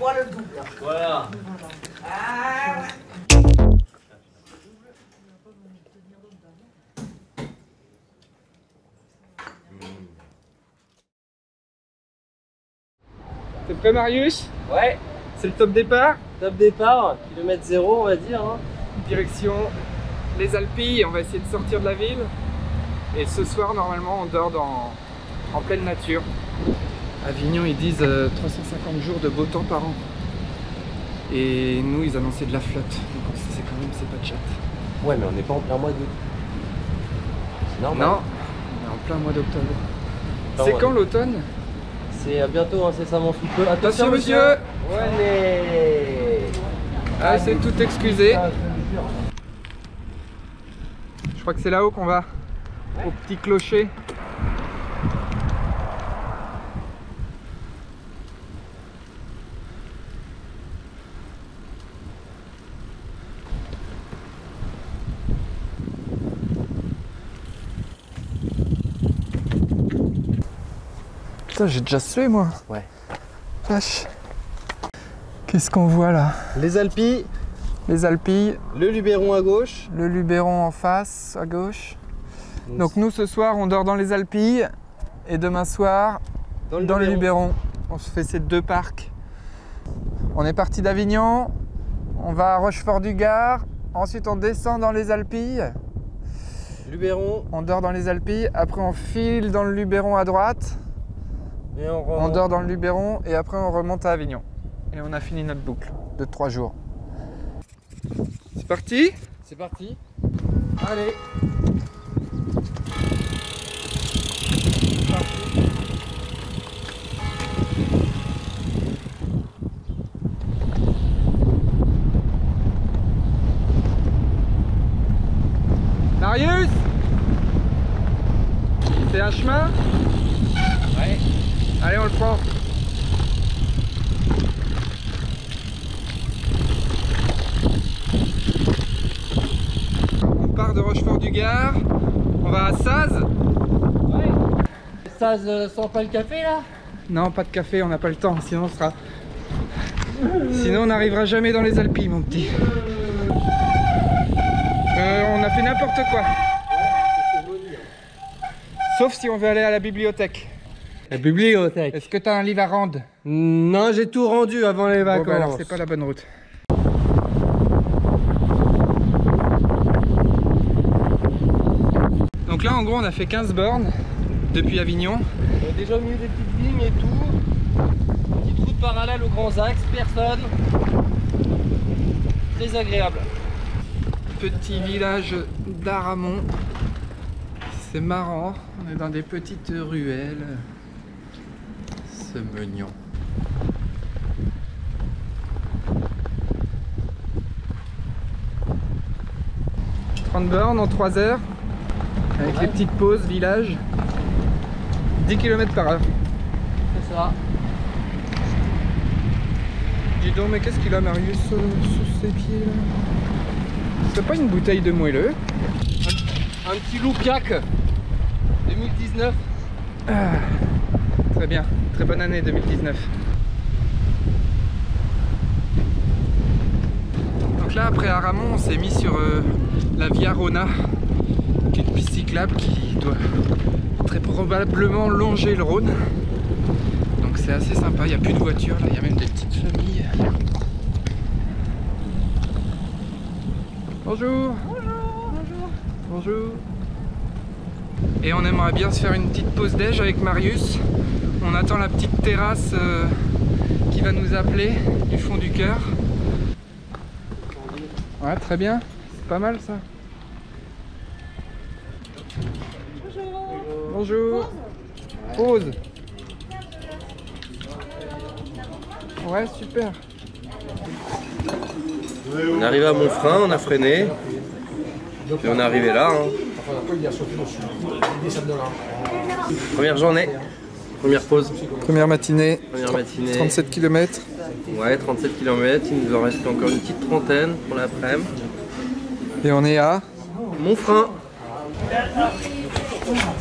poils le double. Voilà. Ah, T'es prêt, Marius? Ouais, C'est le top départ. top départ, kilomètre 0 on va dire. Hein. Direction les Alpilles, on va essayer de sortir de la ville. Et ce soir, normalement, on dort en pleine nature. Avignon, ils disent 350 jours de beau temps par an. Et nous, ils annonçaient de la flotte. Donc c'est quand même, c'est pas de chat. Ouais, mais on n'est pas en plein mois d'août. C'est normal. Non, on est en plein mois d'octobre. Plein C'est mois quand d'août. l'automne? C'est bientôt incessamment sous peu. Attention, monsieur. Ouais, Ah, c'est tout excusé. Je crois que c'est là-haut qu'on va. Au petit clocher. Putain, j'ai déjà sué moi. Ouais. Vache. Qu'est-ce qu'on voit là? Les Alpilles, Les Alpilles, le Luberon à gauche. le Luberon en face, à gauche. Donc nous ce soir on dort dans les Alpilles et demain soir dans le Luberon. On se fait ces deux parcs. On est parti d'Avignon, on va à Rochefort-du-Gard, ensuite on descend dans les Alpilles, Luberon. on dort dans les Alpilles, après on file dans le Luberon à droite, Et on dort dans le Luberon et après on remonte à Avignon. Et on a fini notre boucle de 3 jours. C'est parti? C'est parti. Allez. Marius? C'est un chemin? Ouais. Allez, on le prend. On part de Rochefort-du-Gard, on va à Saz. Ouais. Ça sent pas le café là? Non, pas de café, on n'a pas le temps, sinon on n'arrivera jamais dans les Alpilles, mon petit. On a fait n'importe quoi. Sauf si on veut aller à la bibliothèque. La bibliothèque. Est-ce que tu as un livre à rendre? Non, j'ai tout rendu avant les vacances. Bon, bah alors c'est pas la bonne route. Donc là en gros on a fait 15 bornes depuis Avignon. On est déjà au milieu des petites vignes et tout. Petite route parallèle aux grands axes, personne. Très agréable. Petit village d'Aramon. C'est marrant, on est dans des petites ruelles. C'est mignon. « 30 bornes en 3 heures, avec les petites pauses, village, 10 km/h. C'est ça. Dis donc, mais qu'est-ce qu'il a Marius sous ses pieds là? C'est pas une bouteille de moelleux? Un petit Loupiac 2019. Ah, très bien, très bonne année 2019. Donc là après Aramon on s'est mis sur la Via Rona, qui est une piste cyclable qui doit très probablement longer le Rhône. Donc c'est assez sympa, il n'y a plus de voitures là, il y a même des petites familles. Bonjour. Bonjour. Bonjour. Bonjour. Et on aimerait bien se faire une petite pause déj avec Marius. On attend la petite terrasse qui va nous appeler du fond du cœur. Ouais, très bien. C'est pas mal ça. Bonjour. Bonjour. Pause. Ouais, super. On est arrivé à Montfrein, on a freiné. Et on est arrivé là. Hein. Première journée. Première pause. Première matinée. Première matinée. 37 km. Ouais, 37 km. Il nous en reste encore une petite trentaine pour l'après-midi. Et on est à Montfrein.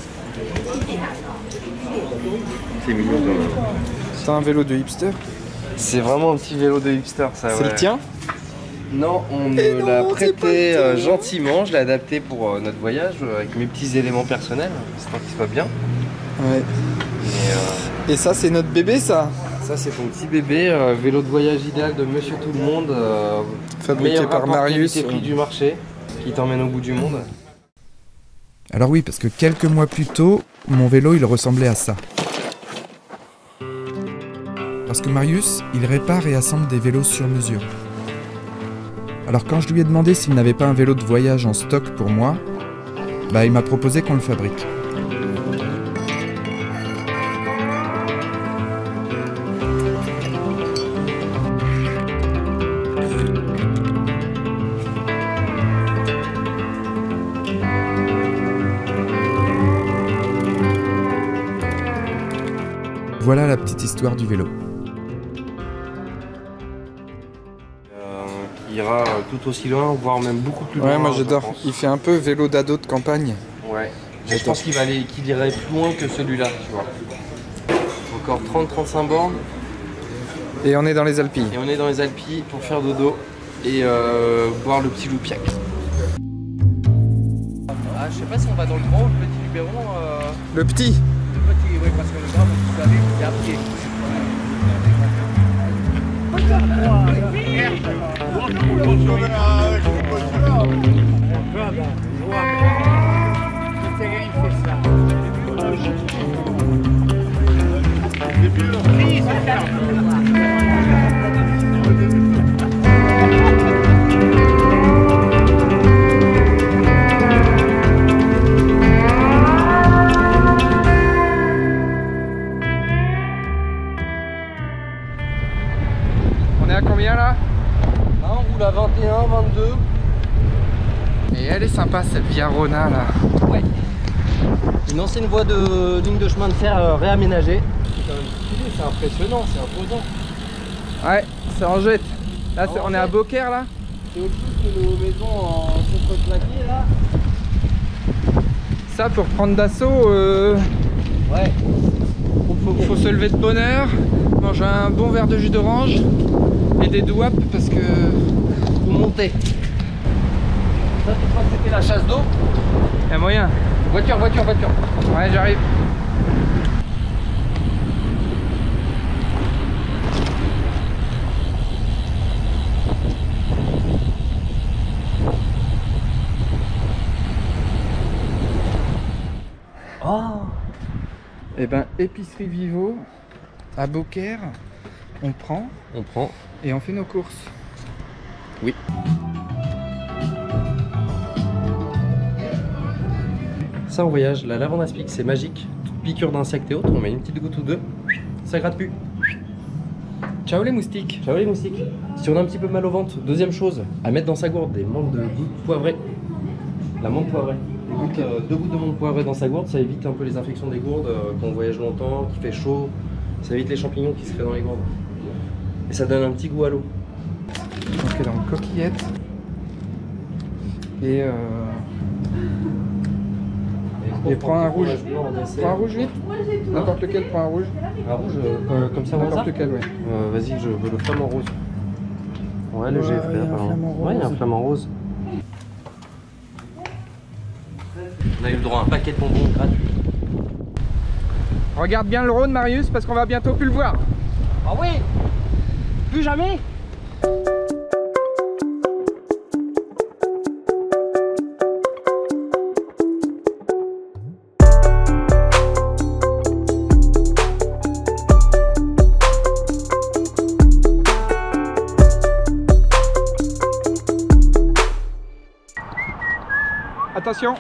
C'est mignon quand même. C'est un vélo de hipster. C'est vraiment un petit vélo de hipster ça. C'est le tien? Non, on me l'a prêté gentiment, je l'ai adapté pour notre voyage avec mes petits éléments personnels, histoire qu'il soit bien. Ouais. Et ça c'est notre bébé ça? Ça c'est ton petit bébé, vélo de voyage idéal de Monsieur Tout le Monde, fabriqué par Marius. Prix du marché, qui t'emmène au bout du monde. Alors oui, parce que quelques mois plus tôt, mon vélo il ressemblait à ça. Parce que Marius, il répare et assemble des vélos sur mesure. Alors quand je lui ai demandé s'il n'avait pas un vélo de voyage en stock pour moi, bah il m'a proposé qu'on le fabrique. Voilà la petite histoire du vélo. Qui ira tout aussi loin, voire même beaucoup plus loin. Ouais, moi j'adore. Il fait un peu vélo d'ado de campagne. Ouais. Je pense qu'il irait plus loin que celui-là, tu vois. Encore 30-35 bornes. Et on est dans les Alpilles. Et on est dans les Alpilles pour faire dodo et boire le petit loupiac. Ah, je sais pas si on va dans le grand ou le petit Luberon. Le petit. Le petit, oui, parce que le grand, vous savez, il est à pied. On est à combien là? Là, on roule à 21, 22. Et elle est sympa cette Via Rona là. Ouais. Une ancienne voie de ligne de chemin de fer réaménagée. C'est quand même stylé, c'est impressionnant, c'est imposant. Ouais, ça en jette. Là, Ah, on est à Beaucaire là. C'est autre chose que nos maisons en contreplaqué là. Ça pour prendre d'assaut, Ouais. faut se lever de bonne heure, manger un bon verre de jus d'orange et des douapes parce que... Faut monter. Ça, tu crois que c'était la chasse d'eau? Y a moyen. Voiture, voiture, voiture. Ouais, j'arrive. Oh. Et ben, épicerie Vivo à Beaucaire, on prend On prend. et on fait nos courses. Oui. Ça en voyage, la lavande aspic, c'est magique. Toute piqûre d'insectes et autres, on met une petite goutte ou deux, ça gratte plus. Ciao les moustiques. Ciao les moustiques. Si on a un petit peu mal au ventre, deuxième chose, à mettre dans sa gourde des menthes de gouttes poivrées. La menthe poivrée. Deux gouttes de menthe poivrée dans sa gourde, ça évite un peu les infections des gourdes quand on voyage longtemps, qu'il fait chaud. Ça évite les champignons qui se créent dans les gourdes. Et ça donne un petit goût à l'eau. Ok, donc coquillettes. Et prends un rouge. Prends un rouge vite. N'importe lequel, prends un rouge. Un rouge, comme ça, au hasard. N'importe lequel, ouais. Vas-y, je veux le flamant rose. Ouais, le Ouais, G, il y a frère. un flamant Ouais, il y a un rose. flamant rose. On a eu le droit à un paquet de bonbons gratuits. Regarde bien le Rhône, Marius, parce qu'on va bientôt plus le voir. Ah oui. Plus jamais. Attention.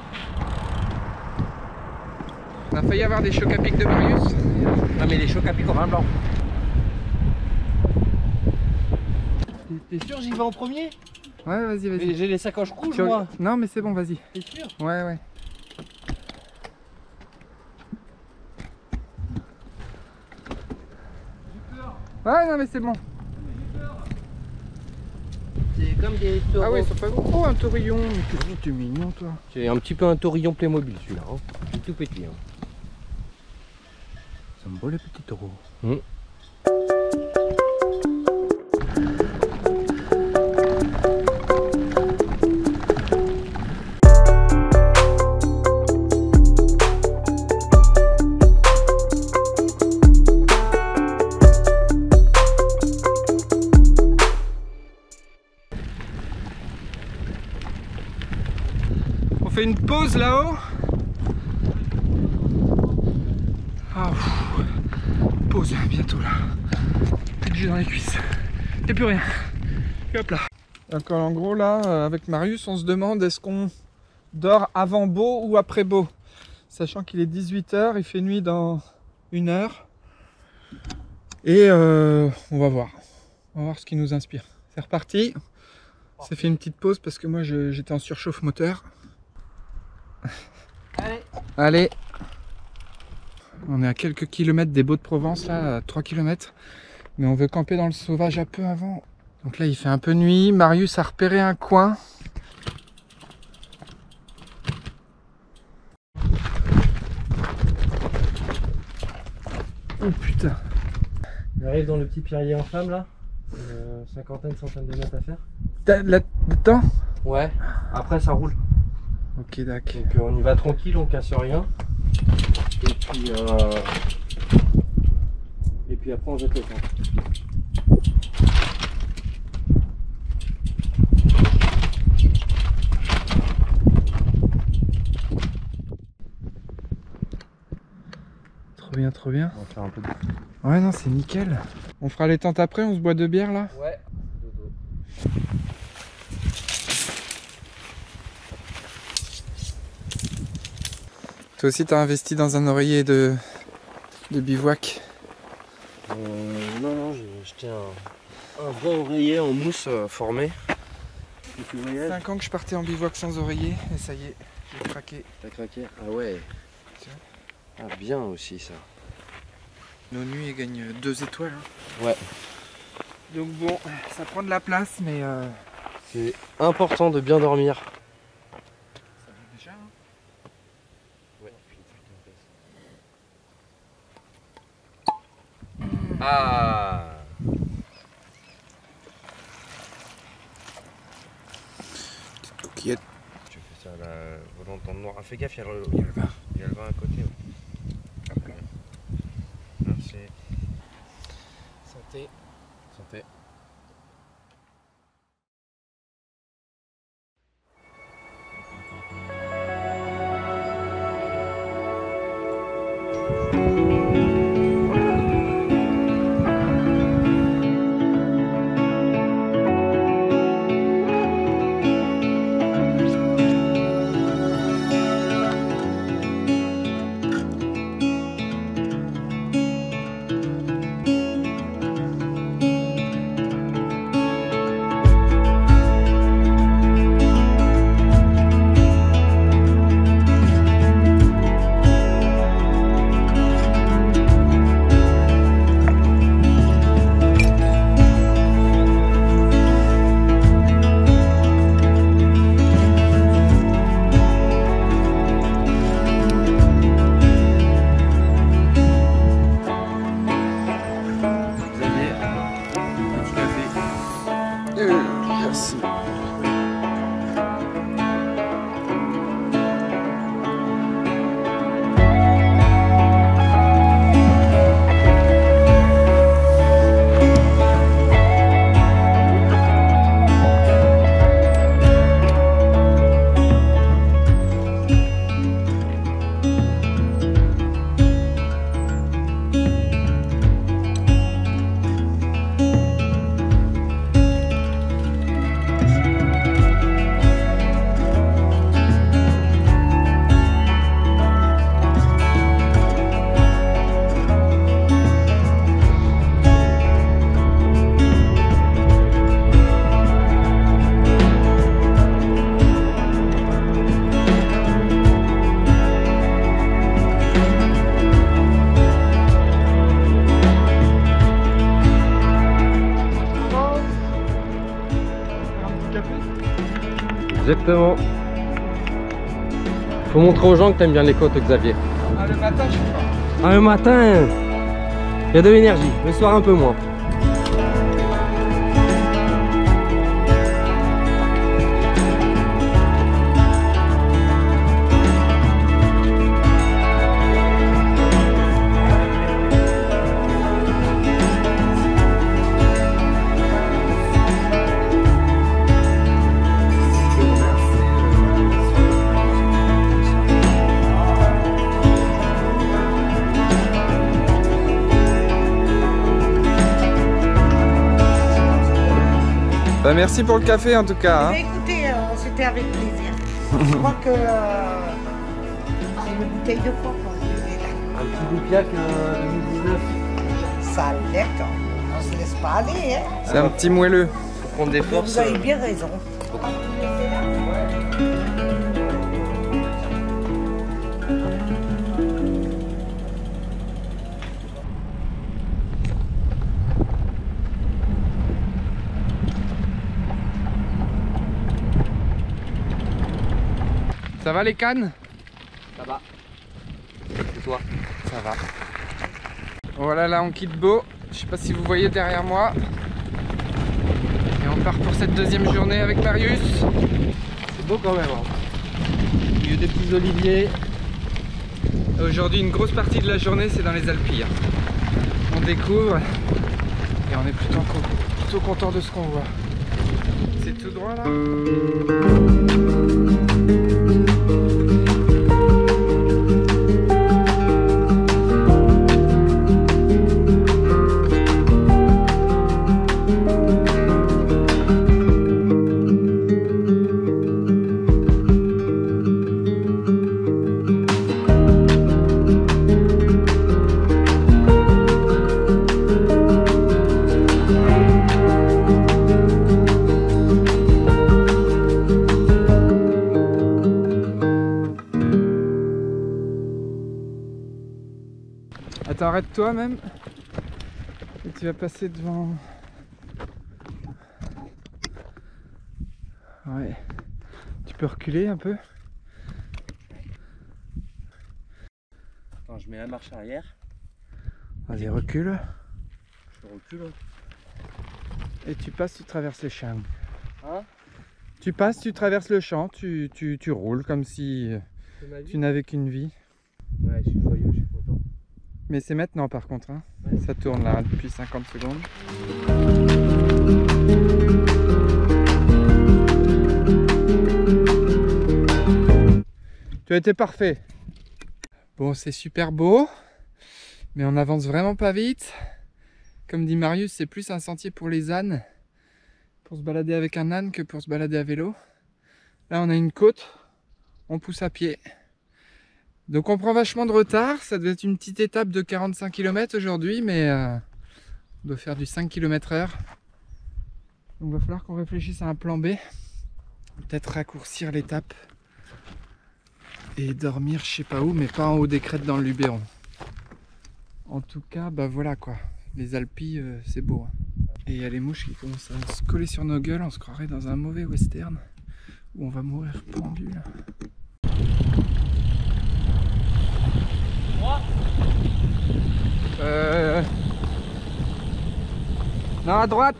On a failli avoir des chocs à pic de Marius. Ah mais les chocs à pic en vin blanc. T'es sûr j'y vais en premier? Ouais, vas-y, vas-y. J'ai les sacoches rouges Tu- moi. Non, mais c'est bon, vas-y. T'es sûr? Ouais, ouais. Ouais, non, mais c'est bon. C'est comme des taureaux. Ah ouais, ils sont pas gros. Oh, un taurillon. Mais qu'est-ce que t'es mignon, toi. C'est un petit peu un taurillon Playmobil celui-là. Hein. Il est tout petit. Hein. Ça me beau les petits taureaux. fait une pause là-haut. Ah, pause bientôt là. Plus de jus dans les cuisses. Et plus rien. Et hop là. Donc en gros là, avec Marius, on se demande est-ce qu'on dort avant beau ou après beau. Sachant qu'il est 18 h, il fait nuit dans 1 heure. Et on va voir. On va voir ce qui nous inspire. C'est reparti. On s'est fait une petite pause parce que moi j'étais en surchauffe moteur. Allez. Allez. On est à quelques kilomètres des Baux de Provence là, à 3 km. Mais on veut camper dans le sauvage un peu avant. Donc là il fait un peu nuit. Marius a repéré un coin. Oh putain. On arrive dans le petit pierrier en flamme là. Cinquantaine, centaine de mètres à faire. Là-dedans? Ouais. Après ça roule. Ok, d'accord. Donc on y va tranquille, on casse rien. Et puis après on jette le camp. Trop bien, trop bien. On va faire un peu de... Ouais, non, c'est nickel. On fera les tentes après, on se boit 2 bières là. Ouais. Toi aussi, t'as investi dans un oreiller de bivouac. Non, j'ai acheté un vrai oreiller en mousse formé. 5 ans que je partais en bivouac sans oreiller et ça y est, j'ai craqué. T'as craqué? Ah ouais. Ah bien aussi ça. Nos nuits gagnent 2 étoiles. Hein. Ouais. Donc bon, ça prend de la place, mais c'est important de bien dormir. Ça va déjà. Hein. Ouais. Ah. Petite coquillette. Tu fais ça à la volante dans le noir. Ah, fais gaffe, il y a le vin. Il y a le vin à côté. Ouais. Merci. Santé. Santé. Merci. Exactement. Faut montrer aux gens que t'aimes bien les côtes, Xavier. Ah, le matin, je sais pas. Ah, le matin, il y a de l'énergie. Le soir, un peu moins. Bah, merci pour le café en tout cas. Hein. Écoutez, c'était avec plaisir. Je crois que c'est une bouteille de quoi qu'on Un petit Goupiac 2019. Ça l'est, on se laisse pas aller. Hein. C'est un petit moelleux. Faut prendre des forces. Vous avez bien raison. Ça va les cannes? Ça va. Et toi? Ça va. Voilà, là on quitte Beau. Je sais pas si vous voyez derrière moi. Et on part pour cette deuxième journée avec Marius. C'est beau quand même. Hein. Au milieu des petits oliviers. Aujourd'hui, une grosse partie de la journée, c'est dans les Alpilles. On découvre et on est plutôt content de ce qu'on voit. C'est tout droit là. Attends, arrête-toi même. Et tu vas passer devant. Ouais. Tu peux reculer un peu. Attends, je mets la marche arrière. Vas-y, recule. Je recule. Et tu passes, tu traverses les champs. Hein? Tu passes, tu traverses le champ, tu roules comme si tu n'avais qu'une vie. Ouais, je suis joyeux, je suis content. Mais c'est maintenant par contre, hein. Ouais. Ça tourne là depuis 50 secondes. Tu as été parfait. Bon, c'est super beau, mais on avance vraiment pas vite. Comme dit Marius, c'est plus un sentier pour les ânes, pour se balader avec un âne que pour se balader à vélo. Là, on a une côte, on pousse à pied. Donc on prend vachement de retard, ça doit être une petite étape de 45 km aujourd'hui, mais on doit faire du 5 km/h. Donc il va falloir qu'on réfléchisse à un plan B. Peut-être raccourcir l'étape et dormir je sais pas où, mais pas en haut des crêtes dans le Luberon. En tout cas, bah voilà quoi, les Alpilles c'est beau. Hein. Et il y a les mouches qui commencent à se coller sur nos gueules, on se croirait dans un mauvais western où on va mourir pendu là. Non, à droite.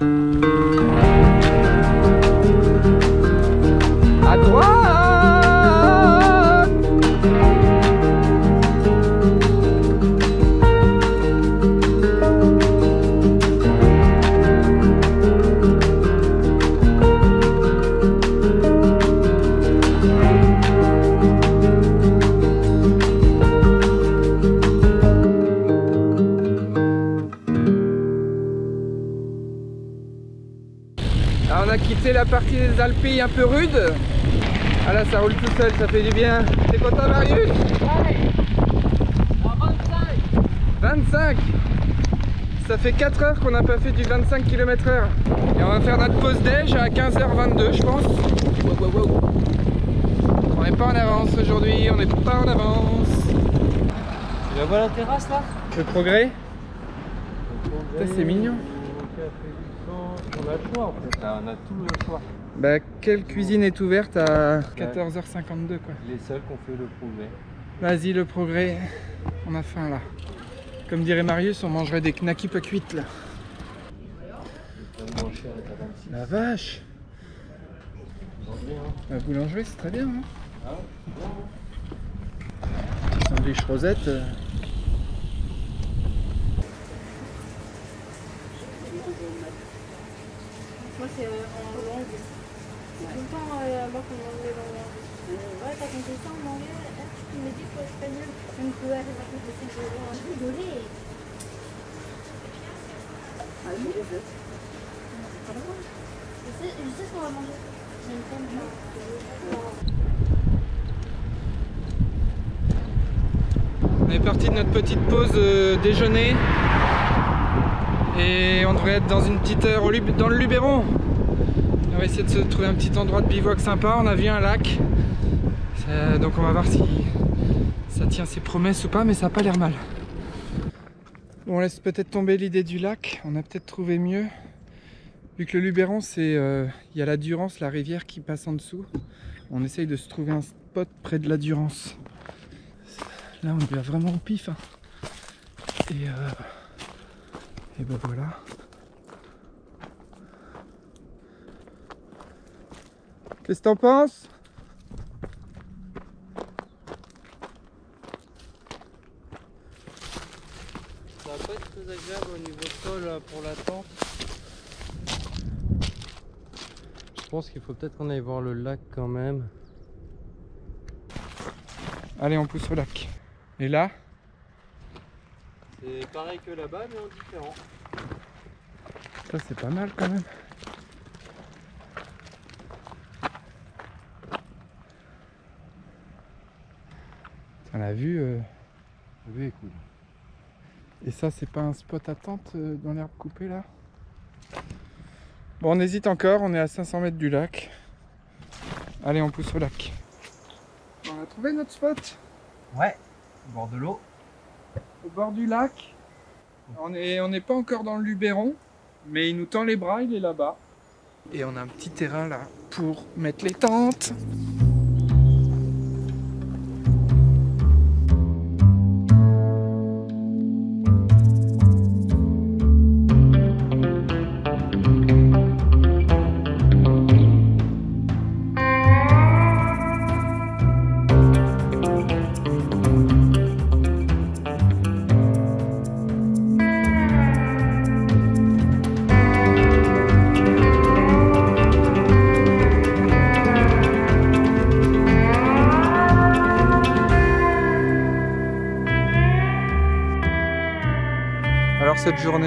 À droite. Alors on a quitté la partie des Alpilles un peu rude. Ah là ça roule tout seul, ça fait du bien. T'es content Marius? Ouais. 25. Ça fait 4 heures qu'on n'a pas fait du 25 km/h. Et on va faire notre pause déj à 15h22 je pense. Wow, wow, wow. On n'est pas en avance aujourd'hui, on n'est pas en avance. Tu vas voir la terrasse là? Le progrès. Ça c'est mignon. On a le choix en fait, là, on a tout le choix. Bah quelle cuisine est ouverte à 14h52 quoi. Les seuls qui ont fait le progrès. Vas-y le progrès, on a faim là. Comme dirait Marius, on mangerait des knackis pas cuites là. La vache. La boulangerie c'est très bien hein. Sandwich Rosette. Moi c'est en langue. C'est tout le temps moi qu'on m'enlève en langue. Ouais, t'as compté ça en anglais? Tu me dis pour l'espagnol. Même que ouais, j'ai pas compté ça, je vais rigoler. Ah, oui, je veux. Je sais ce qu'on va manger. J'ai une pomme. On est parti de notre petite pause déjeuner et on devrait être dans une petite heure dans le Luberon. On va essayer de se trouver un petit endroit de bivouac sympa. On a vu un lac, donc on va voir si ça tient ses promesses ou pas, mais ça n'a pas l'air mal. Bon, on laisse peut-être tomber l'idée du lac, on a peut-être trouvé mieux. Vu que le Luberon, il y a la Durance, la rivière qui passe en dessous. On essaye de se trouver un spot près de la Durance. Là, on y va vraiment au pif. Hein. Et ben voilà. Qu'est-ce que t'en penses? Ça va pas être très agréable au niveau sol pour la tente. Je pense qu'il faut peut-être qu'on aille voir le lac quand même. Allez, on pousse au lac. Et là? C'est pareil que là-bas, mais en différent. Ça, c'est pas mal quand même. On a vu. La vue est cool. Et ça, c'est pas un spot à tente dans l'herbe coupée là? Bon, on hésite encore, on est à 500 mètres du lac. Allez, on pousse au lac. On a trouvé notre spot? Ouais, au bord de l'eau. Au bord du lac. On n'est pas encore dans le Luberon, mais il nous tend les bras, il est là-bas. Et on a un petit terrain là pour mettre les tentes. Alors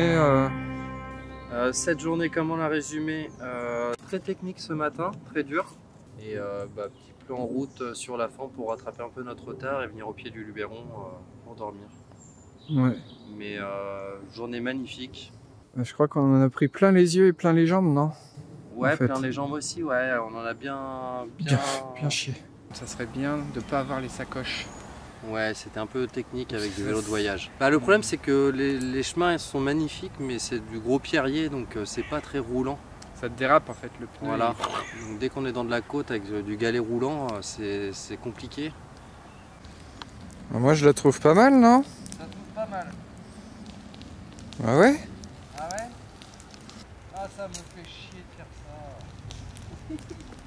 cette journée, comment la résumer? Très technique ce matin, très dur. Et petit plan en route sur la fin pour rattraper un peu notre retard et venir au pied du Luberon pour dormir. Ouais. Mais journée magnifique. Je crois qu'on en a pris plein les yeux et plein les jambes, non? Ouais, en fait. plein les jambes aussi, ouais, on en a bien chié. Ça serait bien de pas avoir les sacoches. Ouais, c'était un peu technique avec du vélo de voyage. Le problème c'est que les chemins ils sont magnifiques, mais c'est du gros pierrier, donc c'est pas très roulant. Ça te dérape en fait le pneu. Voilà. Donc, dès qu'on est dans de la côte avec du galet roulant, c'est compliqué. Moi je la trouve pas mal, non? Ça trouve pas mal. Ah ouais? Ah ouais? Ah, ça me fait chier de faire ça.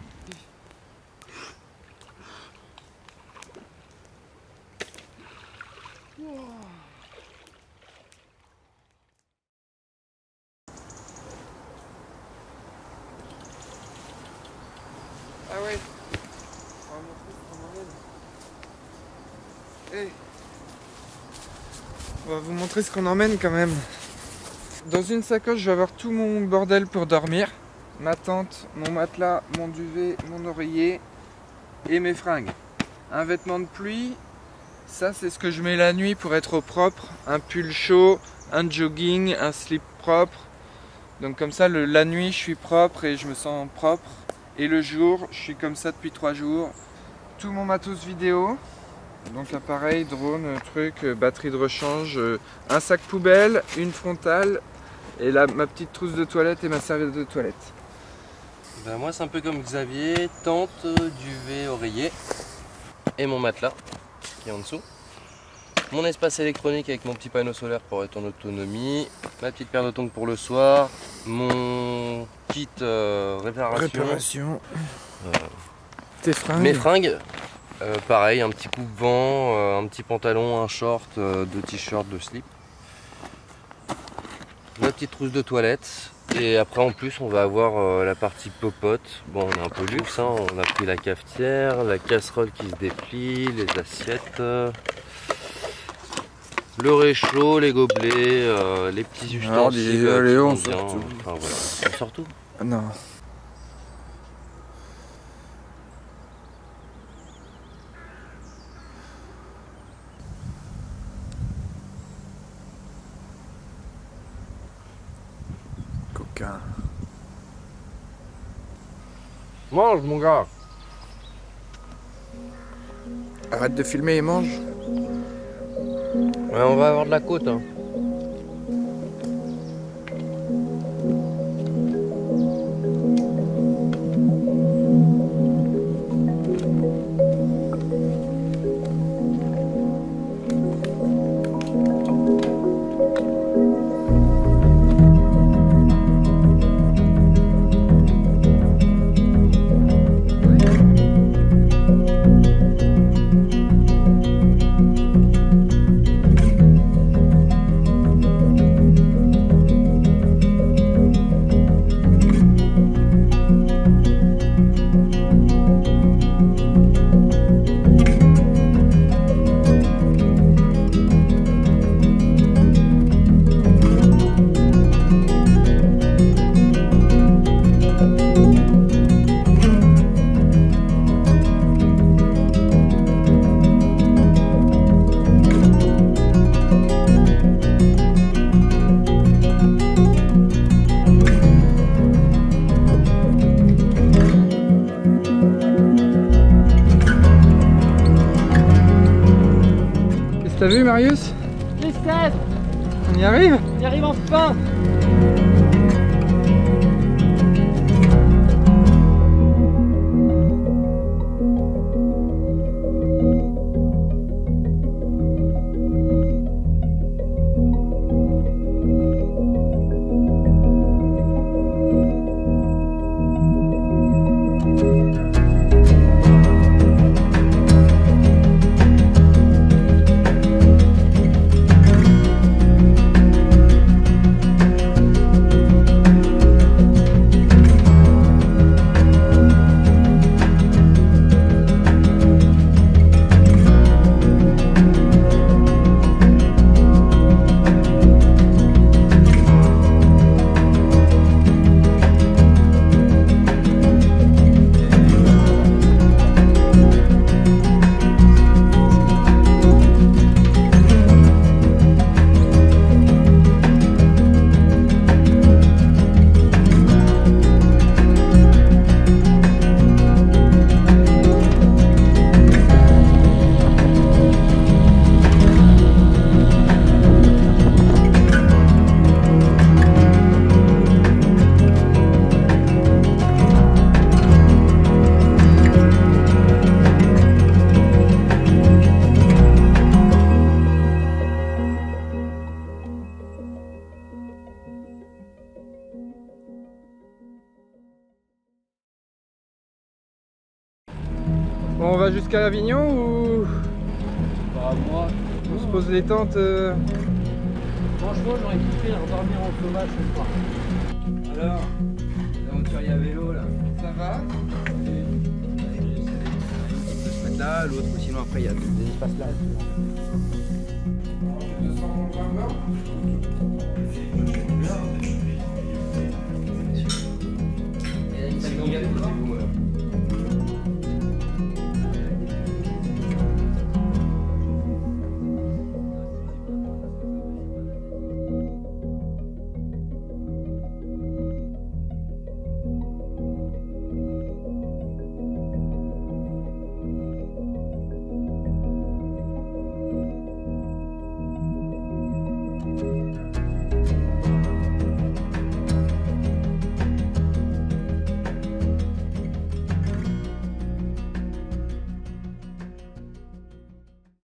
Ah ouais. On va vous montrer ce qu'on emmène quand même. Dans une sacoche, je vais avoir tout mon bordel pour dormir. Ma tente, mon matelas, mon duvet, mon oreiller et mes fringues. Un vêtement de pluie, ça c'est ce que je mets la nuit pour être au propre. Un pull chaud, un jogging, un slip propre. Donc comme ça la nuit je suis propre et je me sens propre. Et le jour, je suis comme ça depuis 3 jours. Tout mon matos vidéo. Donc appareil, drone, truc, batterie de rechange, un sac poubelle, une frontale et là ma petite trousse de toilette et ma serviette de toilette. Moi c'est un peu comme Xavier, tente, duvet, oreiller et mon matelas qui est en dessous. Mon espace électronique avec mon petit panneau solaire pour être en autonomie, ma petite paire de tongs pour le soir, mon kit réparation. Tes fringues. Mes fringues. Pareil, un petit coupe-vent, un petit pantalon, un short, 2 t-shirts, 2 slips. Ma petite trousse de toilette. Et après en plus on va avoir la partie popote. Bon, on est un peu luxe, hein. On a pris la cafetière, la casserole qui se déplie, les assiettes, le réchaud, les gobelets, les petits ustensiles. Allez, on sort tout. Enfin, voilà. On sort tout. Non. Mange, mon gars. Arrête de filmer et mange. Ouais, on va avoir de la côte. Hein. T'as vu Marius? Les 16, On y arrive? on y arrive enfin. Bon, on va jusqu'à Avignon ou Bah, moi, on se pose les tentes franchement, j'aurais kiffé dormir en sauvage ce soir. Alors, l'aventurier à vélo là. Ça va? Il peut se mettre là, l'autre, sinon après il y a des espaces là. 220 bornes.